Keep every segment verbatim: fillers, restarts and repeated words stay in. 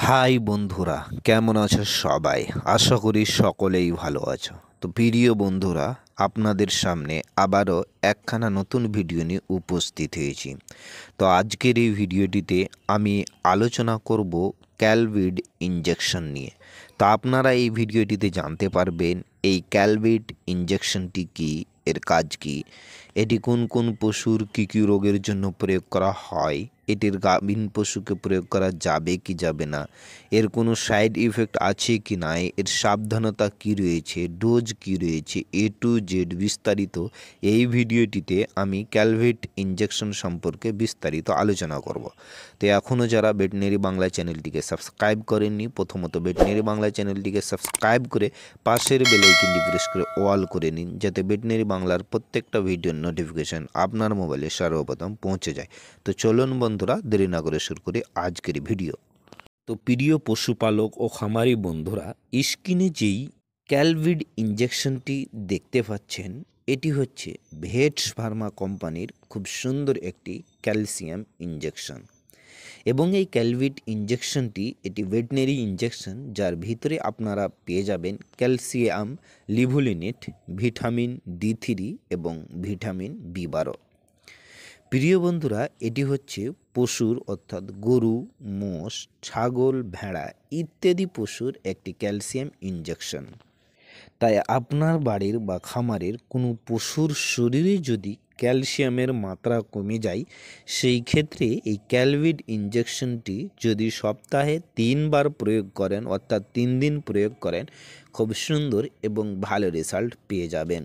High বন্ধুরা, কেমন আছো সবাই? আশা করি সকলেই ভালো আছো। তো প্রিয় বন্ধুরা, আপনাদের সামনে আবারও একখানা নতুন ভিডিও নিয়ে উপস্থিত হয়েছি। তো আজকের এই ভিডিওটিতে আমি আলোচনা করব ক্যালভিড ইঞ্জেকশন নিয়ে। তো আপনারা এই ভিডিওটিতে জানতে পারবেন এই ক্যালভিড ইঞ্জেকশনটি কী, এর কাজ কী, এটি কোন কোন পশুর কী কী রোগের জন্য প্রয়োগ করা হয়, এটির গাভীন পশুকে প্রয়োগ করা যাবে কি যাবে না, এর কোনো সাইড ইফেক্ট আছে কি না, এর সাবধানতা কি রয়েছে, ডোজ কি রয়েছে, এ টু জেড বিস্তারিত এই ভিডিওটিতে আমি ক্যালভিড ইঞ্জেকশন সম্পর্কে বিস্তারিত আলোচনা করব। তো এখনও যারা ভেটেরিনারি বাংলা চ্যানেলটিকে সাবস্ক্রাইব করেননি, প্রথমত ভেটেরিনারি বাংলা চ্যানেলটিকে সাবস্ক্রাইব করে পাশের বেল আইকনটি প্রেস করে অল করে নিন, যাতে ভেটেরিনারি বাংলার প্রত্যেকটা ভিডিওর নোটিফিকেশন আপনার মোবাইলে সর্বপ্রথম পৌঁছে যায়। তো চলুন বন্ধুরা, দেরি না করে শুরু করি আজকের ভিডিও। তো প্রিয় পশুপালক ও খামারি বন্ধুরা, স্ক্রিনে যেই ক্যালভিড ইঞ্জেকশনটি দেখতে পাচ্ছেন, এটি হচ্ছে ভেটস ফার্মা কোম্পানির খুব সুন্দর একটি ক্যালসিয়াম ইঞ্জেকশন। এবং এই ক্যালভিড ইঞ্জেকশনটি এটি ভেটেরিনারি ইঞ্জেকশন, যার ভিতরে আপনারা পেয়ে যাবেন calcium levulinate, vitamin D three এবং ভিটামিন বি বারো। প্রিয় বন্ধুরা, এটি হচ্ছে পশুর অর্থাৎ গরু, মোষ, ছাগল, ভেড়া ইত্যাদি পশুর একটি ক্যালসিয়াম ইঞ্জেকশন। তাই আপনার বাড়ির বা খামারের কোনো পশুর শরীরে যদি ক্যালসিয়ামের মাত্রা কমে যায়, সেই ক্ষেত্রে এই ক্যালভিড ইঞ্জেকশনটি যদি সপ্তাহে তিনবার প্রয়োগ করেন, অর্থাৎ তিন দিন প্রয়োগ করেন, খুব সুন্দর এবং ভালো রেজাল্ট পেয়ে যাবেন।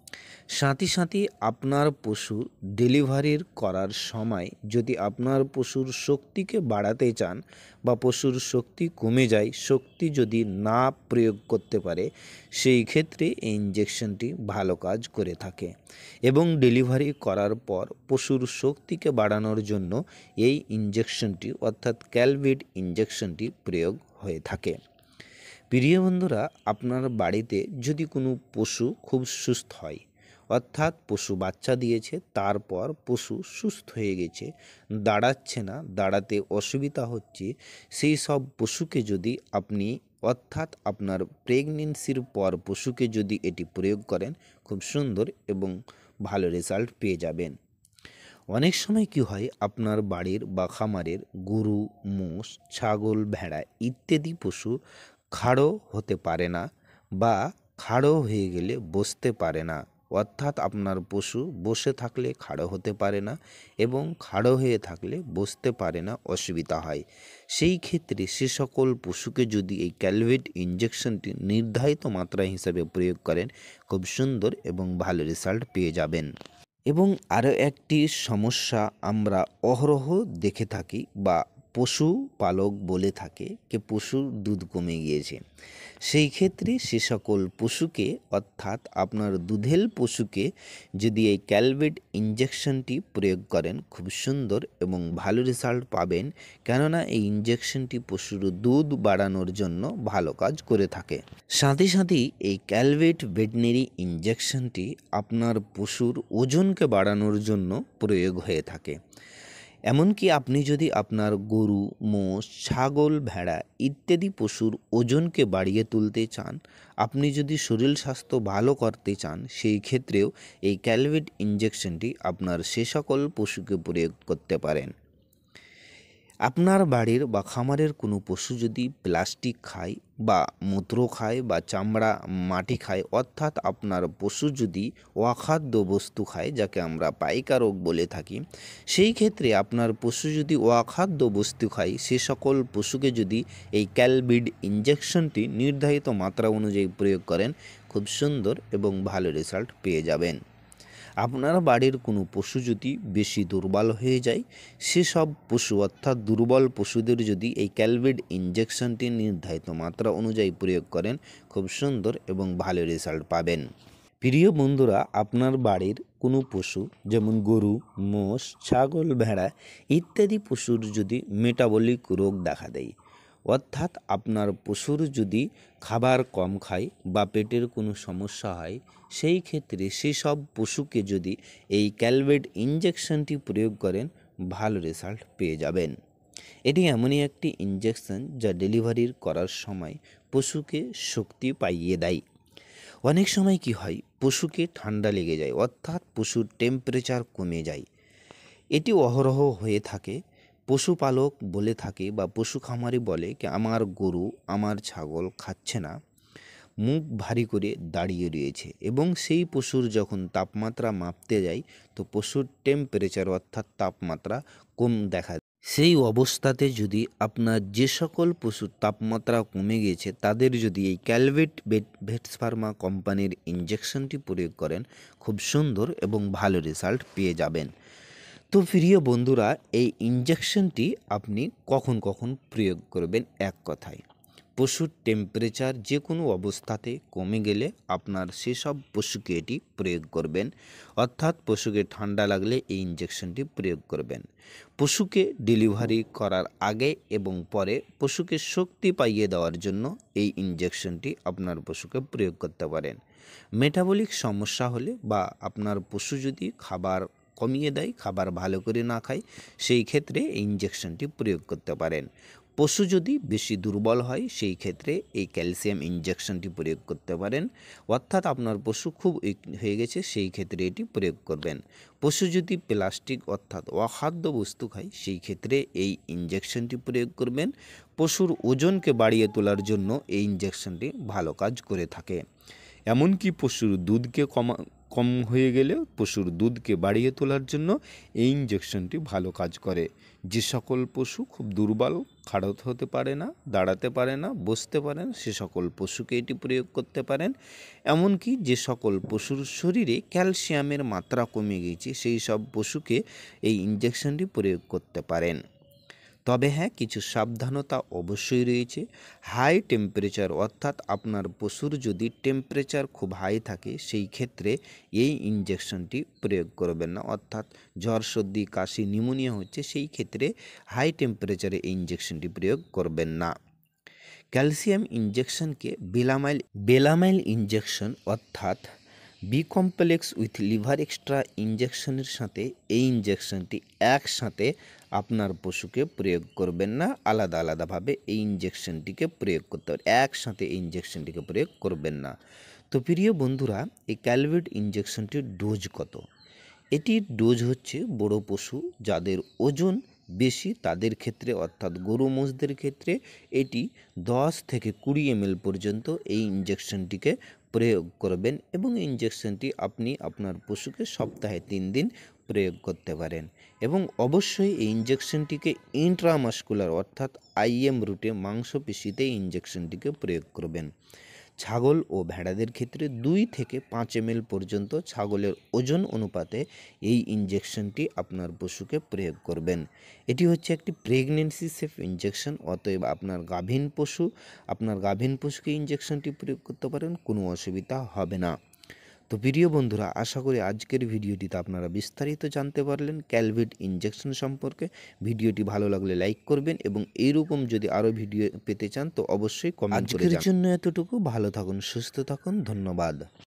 সাথে সাথে আপনার পশু ডেলিভারির করার সময় যদি আপনার পশুর শক্তিকে বাড়াতে চান বা পশুর শক্তি কমে যায়, শক্তি যদি না প্রয়োগ করতে পারে, সেই ক্ষেত্রে এই ইঞ্জেকশনটি ভালো কাজ করে থাকে। এবং ডেলিভারি করার পর পশুর শক্তিকে বাড়ানোর জন্য এই ইঞ্জেকশনটি অর্থাৎ ক্যালভিড ইঞ্জেকশনটি প্রয়োগ হয়ে থাকে। প্রিয় বন্ধুরা, আপনার বাড়িতে যদি কোনো পশু খুব সুস্থ হয়, অর্থাৎ পশু বাচ্চা দিয়েছে, তারপর পশু সুস্থ হয়ে গেছে, দাঁড়াচ্ছে না, দাঁড়াতে অসুবিধা হচ্ছে, সেই সব পশুকে যদি আপনি অর্থাৎ আপনার প্রেগনেন্সির পর পশুকে যদি এটি প্রয়োগ করেন, খুব সুন্দর এবং ভালো রেজাল্ট পেয়ে যাবেন। অনেক সময় কি হয়, আপনার বাড়ির বা খামারের গরু, মোষ, ছাগল, ভেড়া ইত্যাদি পশু খাড়ো হতে পারে না বা খাড়ো হয়ে গেলে বসতে পারে না, অর্থাৎ আপনার পশু বসে থাকলে খাড়ো হতে পারে না এবং খাড়ো হয়ে থাকলে বসতে পারে না, অসুবিধা হয়। সেই ক্ষেত্রে সে সকল পশুকে যদি এই ক্যালভিড ইঞ্জেকশনটি নির্ধারিত মাত্রা হিসাবে প্রয়োগ করেন, খুব সুন্দর এবং ভালো রেজাল্ট পেয়ে যাবেন। এবং আরও একটি সমস্যা আমরা অহরহ দেখে থাকি বা পশুপালক বলে থাকে যে পশুর দুধ কমে গিয়েছে। সেই ক্ষেত্রে সে সকল পশুকে অর্থাৎ আপনার দুধেল পশুকে যদি এই ক্যালভিড ইঞ্জেকশনটি প্রয়োগ করেন, খুব সুন্দর এবং ভালো রেজাল্ট পাবেন, কেননা এই ইঞ্জেকশনটি পশুর দুধ বাড়ানোর জন্য ভালো কাজ করে থাকে। সাথে সাথেই এই ক্যালভিড ভেটেরিনারি ইঞ্জেকশনটি আপনার পশুর ওজনকে বাড়ানোর জন্য প্রয়োগ হয়ে থাকে। এমনকি আপনি যদি আপনার গরু, মোষ, ছাগল, ভেড়া ইত্যাদি পশুর ওজনকে বাড়িয়ে তুলতে চান, আপনি যদি শরীর স্বাস্থ্য ভালো করতে চান, সেই ক্ষেত্রেও এই ক্যালভিড ইঞ্জেকশনটি আপনার সে সকল পশুকে প্রয়োগ করতে পারেন। আপনার বাড়ির বা খামারের কোনো পশু যদি প্লাস্টিক খায় বা মূত্র খায় বা চামড়া মাটি খায়, অর্থাৎ আপনার পশু যদি অখাদ্য বস্তু খায়, যাকে আমরা পাইকা রোগ বলে থাকি, সেই ক্ষেত্রে আপনার পশু যদি অখাদ্য বস্তু খায়, সে সকল পশুকে যদি এই ক্যালভিড ইঞ্জেকশনটি নির্ধারিত মাত্রা অনুযায়ী প্রয়োগ করেন, খুব সুন্দর এবং ভালো রেজাল্ট পেয়ে যাবেন। আপনার বাড়ির কোনো পশু যদি বেশি দুর্বল হয়ে যায়, সেসব পশু অর্থাৎ দুর্বল পশুদের যদি এই ক্যালভিড ইঞ্জেকশনটি নির্ধারিত মাত্রা অনুযায়ী প্রয়োগ করেন, খুব সুন্দর এবং ভালো রেজাল্ট পাবেন। প্রিয় বন্ধুরা, আপনার বাড়ির কোনো পশু যেমন গরু, মোষ, ছাগল, ভেড়া ইত্যাদি পশুর যদি মেটাবলিক রোগ দেখা দেয়, অর্থাৎ আপনার পশুর যদি খাবার কম খায় বা পেটের কোনো সমস্যা হয়, সেই ক্ষেত্রে সেসব পশুকে যদি এই ক্যালভিড ইঞ্জেকশনটি প্রয়োগ করেন, ভালো রেজাল্ট পেয়ে যাবেন। এটি এমনই একটি ইনজেকশন যা ডেলিভারি করার সময় পশুকে শক্তি পাইয়ে দেয়। অনেক সময় কি হয়, পশুকে ঠান্ডা লেগে যায়, অর্থাৎ পশুর টেম্পারেচার কমে যায়। এটি অহরহ হয়ে থাকে। পশুপালক বলে থাকে বা পশু খামারি বলে কি আমার গরু আমার ছাগল খাচ্ছে না, মুখ ভারী করে দাঁড়িয়ে রয়েছে, এবং সেই পশুর যখন তাপমাত্রা মাপতে যায় তো পশুর টেম্পারেচার অর্থাৎ তাপমাত্রা কম দেখা যায়। সেই অবস্থাতে যদি আপনার যে সকল পশুর তাপমাত্রা কমে গেছে তাদের যদি এই ক্যালভেট ভেটস ফার্মা কোম্পানির ইঞ্জেকশনটি প্রয়োগ করেন, খুব সুন্দর এবং ভালো রেজাল্ট পেয়ে যাবেন। তো প্রিয় বন্ধুরা, এই ইঞ্জেকশনটি আপনি কখন কখন প্রয়োগ করবেন? এক কথায়, পশুর টেম্পারেচার যে কোনো অবস্থাতে কমে গেলে আপনার সেসব পশুকে এটি প্রয়োগ করবেন, অর্থাৎ পশুকে ঠান্ডা লাগলে এই ইঞ্জেকশনটি প্রয়োগ করবেন। পশুকে ডেলিভারি করার আগে এবং পরে পশুকে শক্তি পাইয়ে দেওয়ার জন্য এই ইঞ্জেকশনটি আপনার পশুকে প্রয়োগ করতে পারেন। মেটাবলিক সমস্যা হলে বা আপনার পশু যদি খাবার কমিয়ে দেয়, খাবার ভালো করে না খায়, সেই ক্ষেত্রে এই ইঞ্জেকশনটি প্রয়োগ করতে পারেন। পশু যদি বেশি দুর্বল হয় সেই ক্ষেত্রে এই ক্যালসিয়াম ইঞ্জেকশনটি প্রয়োগ করতে পারেন, অর্থাৎ আপনার পশু খুব উইক হয়ে গেছে সেই ক্ষেত্রে এটি প্রয়োগ করবেন। পশু যদি প্লাস্টিক অর্থাৎ অখাদ্য বস্তু খায় সেই ক্ষেত্রে এই ইঞ্জেকশনটি প্রয়োগ করবেন। পশুর ওজনকে বাড়িয়ে তোলার জন্য এই ইঞ্জেকশনটি ভালো কাজ করে থাকে। এমনকি পশুর দুধকে কমা কম হয়ে গেলে পশুর দুধকে বাড়িয়ে তোলার জন্য এই ইঞ্জেকশনটি ভালো কাজ করে। যে সকল পশু খুব দুর্বল, খাড়ত হতে পারে না, দাঁড়াতে পারে না, বসতে পারে না, সে সকল পশুকে এটি প্রয়োগ করতে পারেন। এমনকি যে সকল পশুর শরীরে ক্যালসিয়ামের মাত্রা কমে গেছে সেই সব পশুকে এই ইঞ্জেকশনটি প্রয়োগ করতে পারেন। তবে হ্যাঁ, কিছু সাবধানতা অবশ্যই রয়েছে। হাই টেম্পারেচার অর্থাৎ আপনার পশুর যদি টেম্পারেচার খুব হাই থাকে সেই ক্ষেত্রে এই ইঞ্জেকশনটি প্রয়োগ করবেন না, অর্থাৎ জ্বর সর্দি কাশি নিউমোনিয়া হচ্ছে সেই ক্ষেত্রে হাই টেম্পারেচারে এই ইঞ্জেকশনটি প্রয়োগ করবেন না। ক্যালসিয়াম ইঞ্জেকশনকে বেলামাইল বেলামাইল ইঞ্জেকশন অর্থাৎ B complex with liver extra ইঞ্জেকশনের সাথে এই ইঞ্জেকশনটি একসাথে আপনার পশুকে প্রয়োগ করবেন না, আলাদা আলাদাভাবে এই ইঞ্জেকশনটিকে প্রয়োগ করতে হবে, একসাথে এই ইঞ্জেকশনটিকে প্রয়োগ করবেন না। তো প্রিয় বন্ধুরা, এই ক্যালভেট ইঞ্জেকশনটির ডোজ কত? এটির ডোজ হচ্ছে বড় পশু যাদের ওজন বেশি তাদের ক্ষেত্রে অর্থাৎ গরু মোষদের ক্ষেত্রে এটি দশ থেকে কুড়ি এমএল পর্যন্ত এই ইঞ্জেকশনটিকে প্রয়োগ করবেন, এবং ইঞ্জেকশনটি আপনি আপনার পশুকে সপ্তাহে তিন দিন প্রয়োগ করতে পারেন। এবং অবশ্যই এই ইঞ্জেকশনটিকে ইন্ট্রামাস্কুলার অর্থাৎ আইএম রুটে মাংসপেশিতে ইঞ্জেকশনটিকে প্রয়োগ করবেন। ছাগল ও ভেড়াদের ক্ষেত্রে দুই থেকে পাঁচ এমএল পর্যন্ত ছাগলের ওজন অনুপাতে এই ইঞ্জেকশনটি আপনার পশুকে প্রয়োগ করবেন। এটি হচ্ছে একটি প্রেগনেন্সি সেফ ইঞ্জেকশন, অতএব আপনার গাভীন পশু আপনার গাভীন পশুকে ইঞ্জেকশনটি প্রয়োগ করতে পারেন, কোনো অসুবিধা হবে না। তো প্রিয় বন্ধুরা, আশা করি আজকের ভিডিওটিতে আপনারা বিস্তারিত জানতে পারলেন ক্যালভেট ইঞ্জেকশন সম্পর্কে। ভিডিওটি ভালো লাগলে লাইক করবেন এবং এইরকম যদি আরও ভিডিও পেতে চান তো অবশ্যই কমেন্ট করে জানাবেন। আজকের জন্য এতটুকু। ভালো থাকুন, সুস্থ থাকুন, ধন্যবাদ।